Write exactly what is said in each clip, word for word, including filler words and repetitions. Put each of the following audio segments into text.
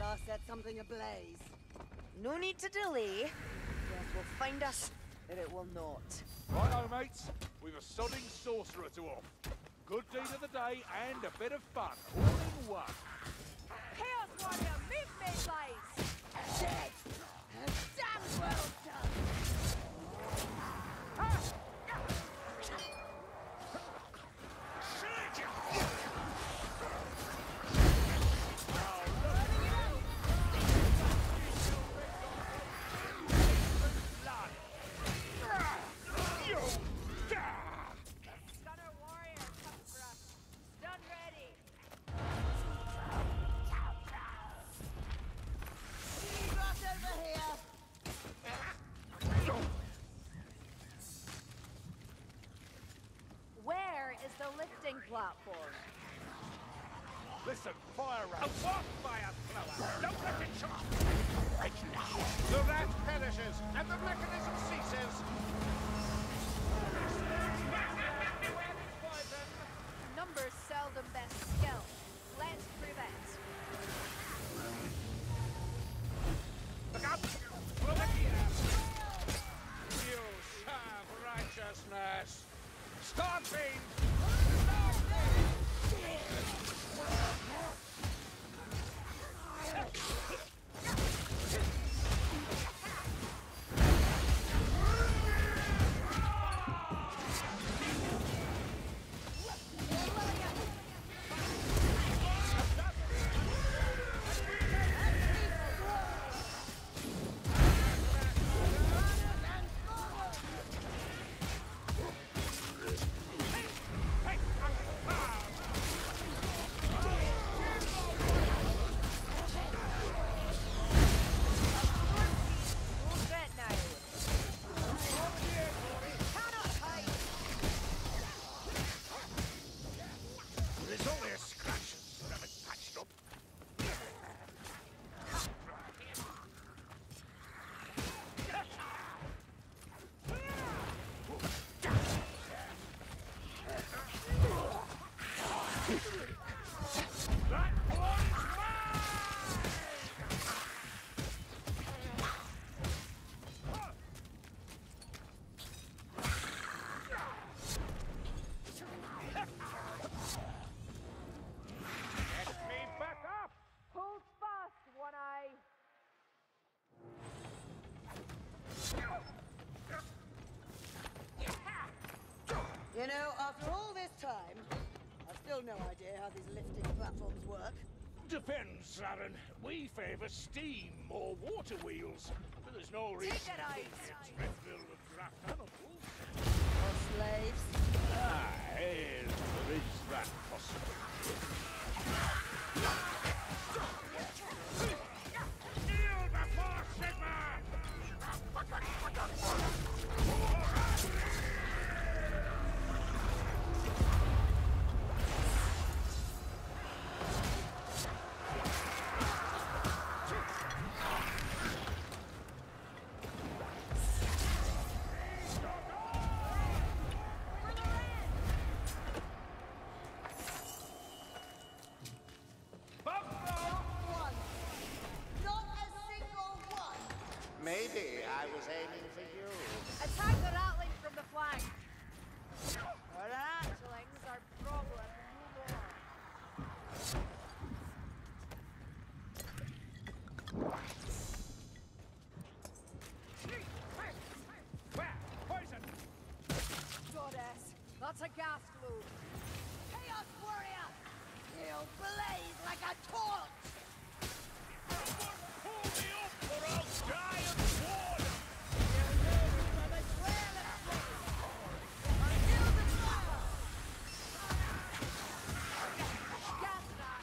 Star set something ablaze. No need to delay. Death will find us, or it will not. Righto, mates. We've a sodding sorcerer to off. Good deed of the day and a bit of fun, all in one. Chaos Warrior, meet me, guys! Dead! Damn well done! Stunner Warrior comes for us. Stun ready. Got over here! Where is the lifting platform? Listen, fire rat. A what fire thrower? Don't let it shoot! The rat perishes, and the mechanism ceases! Numbers seldom best skill. Let's prevent. Look out! Through the gear! You serve righteousness! Starfiend! Won't get now. Cannot hide. There's only a scratch. Have it patched up. That one's Get me back up! Hold fast, One Eye. You know, after all this time, I've still no idea how these lifting platforms work. Depends, Saren. We favour steam or water wheels, but there's no reason Take it out. it's filled with draft animals. Or slaves. Ah, there is that possibility. Kneel before Sigma! One. Not a single one. Maybe I was aiming for you. Attack the rattling from the flank. Rattling's our problem. Move on. Where? Poison! Goddess, that's a gas globe. Chaos Warrior! He'll blaze like a torch! Pull me up or I'll die of water! Gas rat.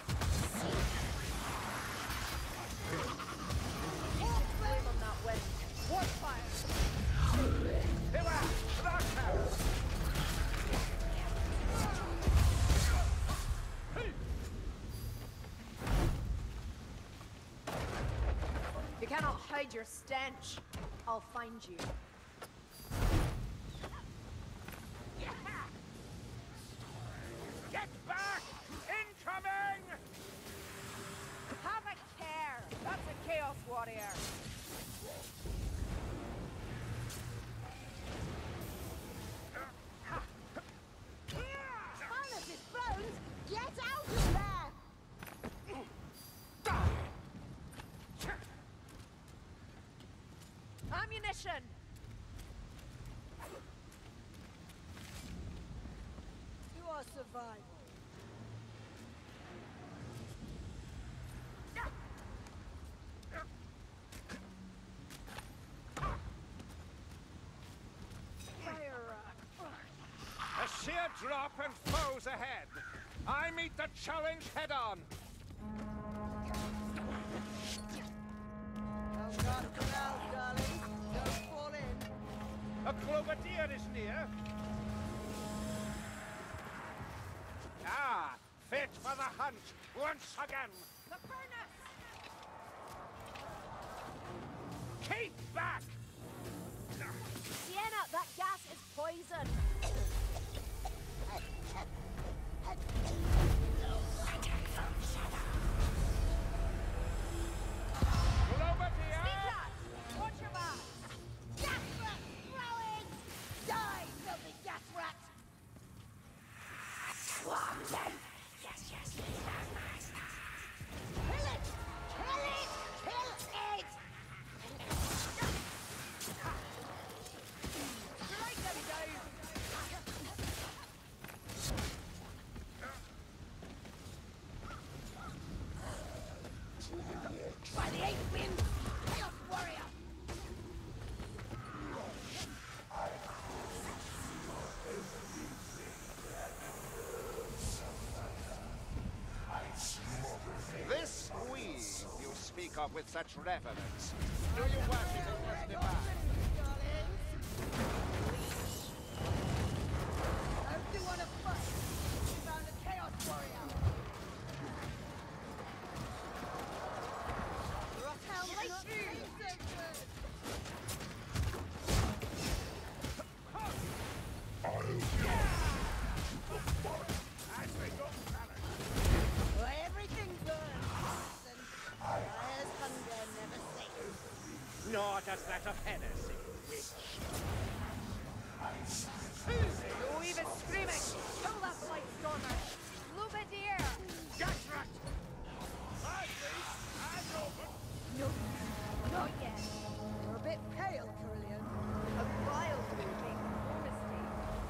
Flame on that wind. Warp fire. Here we are! That tower! You cannot hide your stench. I'll find you. Get back! Incoming! Have a care. warrior. Silas' bones! Get out of there! Ammunition! To our survival. A sheer drop and foes ahead. I meet the challenge head on. Oh, not now, darling. Don't fall in. A Clovadier is near. Ah, fit for the hunt once again. The furnace! Keep back! Sienna, that gas is poison. Clovadier! Speak, watch your back. Gas rat throwing! Die, filthy gas rat! Yes, yes, yes, Kill it! Kill it! Kill it! Strike them down. By the eight winds, Chaos Warrior! This we you speak of with such reverence. Do you worship it as divine? Don't you want to fight? We found a Chaos Warrior! Rockhound Right not through. taste so good! As we go balance. Well, everything burns, and fire's hunger never sleeps. Nor does that of heresy. No even screaming. Kill that flight stormer. Lubadier. Gas rat! I see. Eyes open. No, not yet. You're a bit pale, Carillion. A vile moving mistake.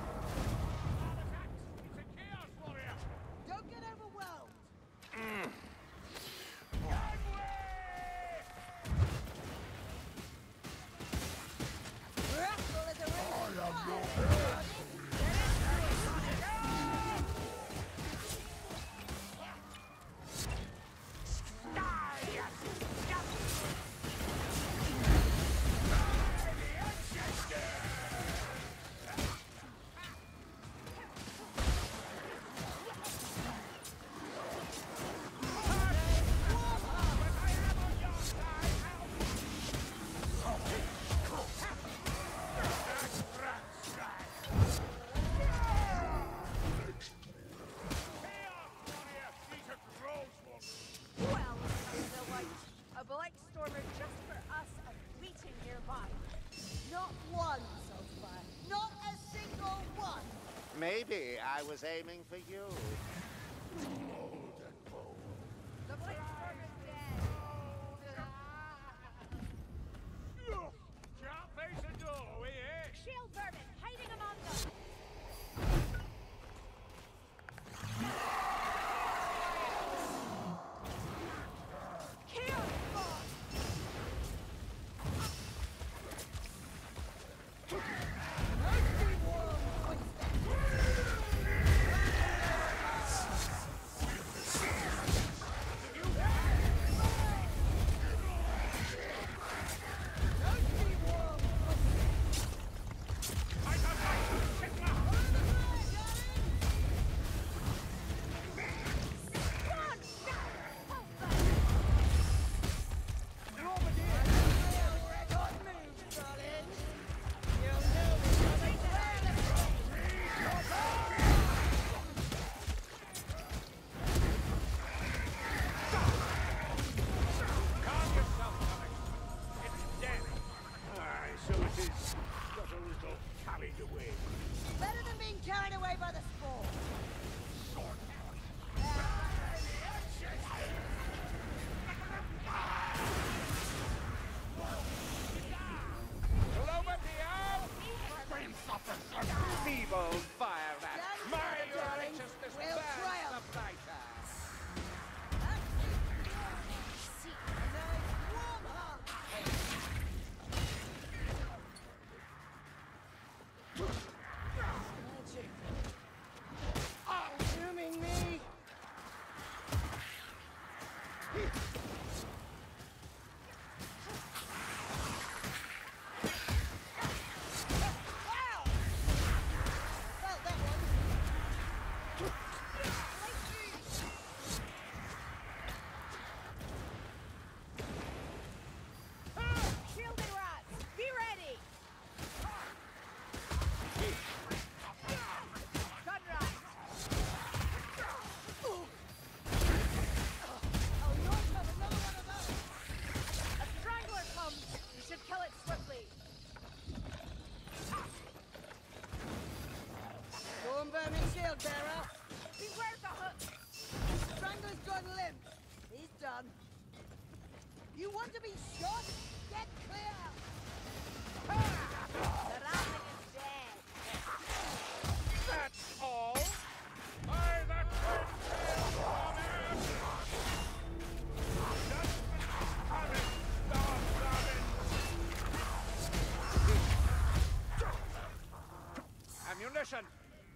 It's a Chaos Warrior! Don't get overwhelmed! Grapple is a ring of Well, the light. A black stormer just for us and waiting nearby. Not one so far. Not a single one. Maybe I was aiming for you. The black stormer's dead. Can't face a door, eh? Shield vermin hiding among them. Chaos Spawn! want to be shot? Get clear! The Ratling is dead. That's all. By the twin-tailed warrior! Judgment coming, Dark Robin! Ammunition!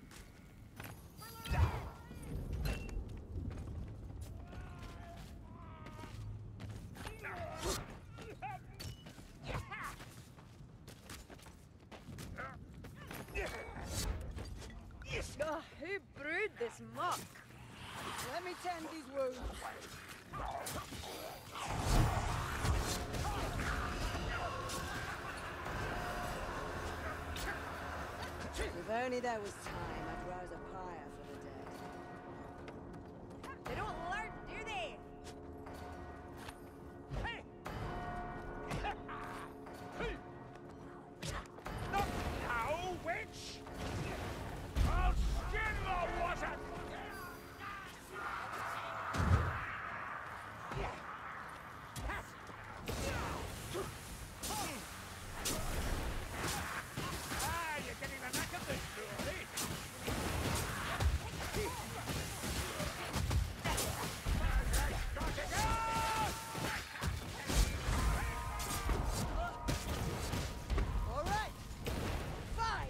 Oh, who brewed this muck? Let me tend these wounds. If only there was time, I'd rouse a pyre for the dead. They don't learn, do they? Hey! Not now, witch! I'll skin the water! Ah, you're getting the knack of this, Dory! Got to go! All right! Fine!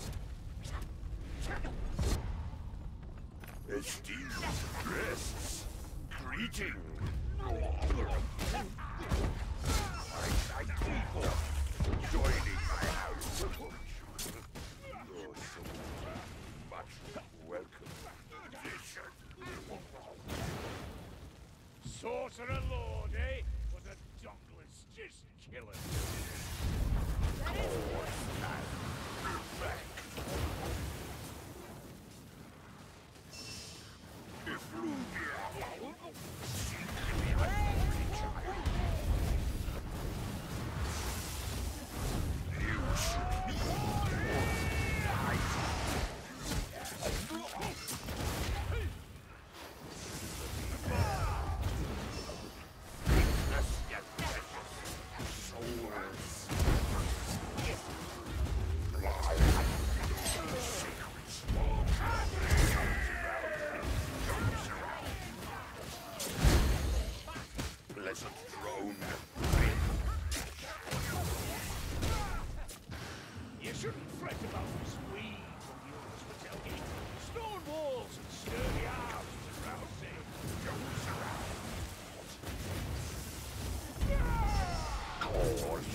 Esteemed guests, greeting. I thank you for joining my house. You're so much welcome. Addition. Sorcerer Lord, eh? What a jungless just killing. Pleasant drone. You shouldn't fret about this weed from the hospitality. Stone walls and sturdy arms to rouse it. Cause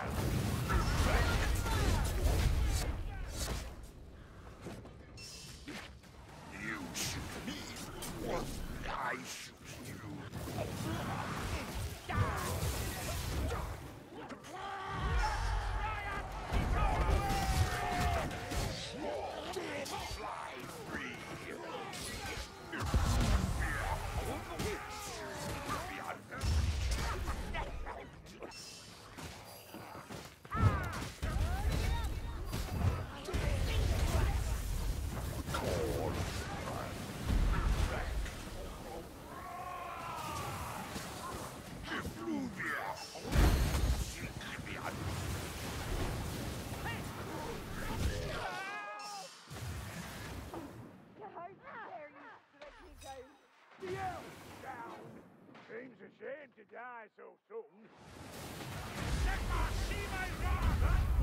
and you shoot me, what I shoot you. Fly free. How dare you strike me down? The elf down. Seems a shame to die so soon. Let us see my wrath!